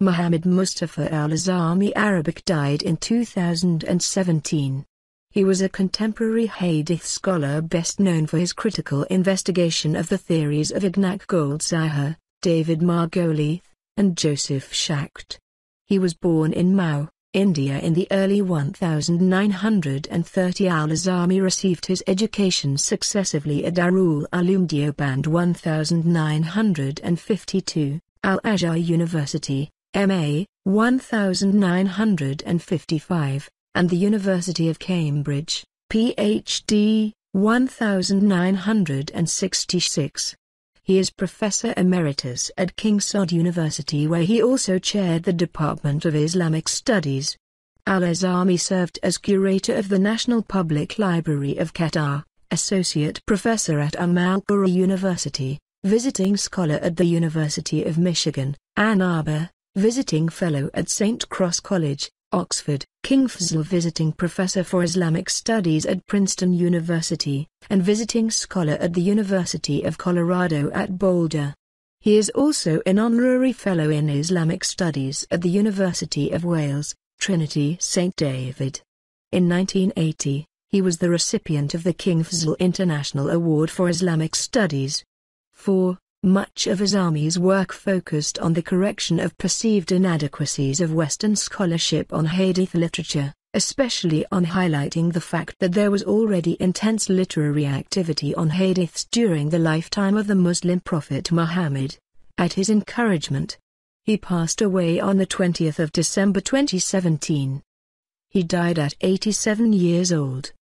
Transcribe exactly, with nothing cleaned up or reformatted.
Muhammad Mustafa al-Azami Arabic died in two thousand seventeen. He was a contemporary hadith scholar best known for his critical investigation of the theories of Ignaz Goldziher, David Margolith, and Joseph Schacht. He was born in Mao, India in the early nineteen thirties. Al-Azami received his education successively at Darul Uloom Deoband nineteen fifty-two, Al-Azhar University, M A, nineteen fifty-five, and the University of Cambridge, P H D, nineteen sixty-six. He is Professor Emeritus at King Saud University, where he also chaired the Department of Islamic Studies. Al-Azami served as curator of the National Public Library of Qatar, associate professor at Umm al-Qura University, visiting scholar at the University of Michigan, Ann Arbor, visiting fellow at Saint Cross College, Oxford, King Fazl visiting professor for Islamic Studies at Princeton University, and visiting scholar at the University of Colorado at Boulder. He is also an honorary fellow in Islamic Studies at the University of Wales, Trinity Saint David. In nineteen eighty, he was the recipient of the King Fazl International Award for Islamic Studies. four. Much of Azami's work focused on the correction of perceived inadequacies of Western scholarship on hadith literature, especially on highlighting the fact that there was already intense literary activity on hadiths during the lifetime of the Muslim prophet Muhammad. At his encouragement, he passed away on the twentieth of December twenty seventeen. He died at eighty-seven years old.